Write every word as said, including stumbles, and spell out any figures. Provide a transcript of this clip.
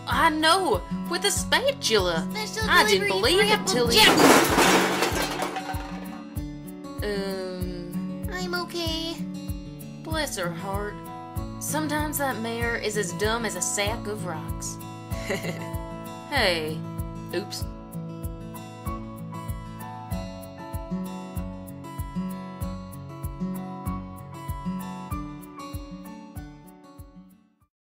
I know, with a spatula. Special I didn't delivery believe for it till he... Um... I'm okay. Bless her heart. Sometimes that mare is as dumb as a sack of rocks. Hey. Oops.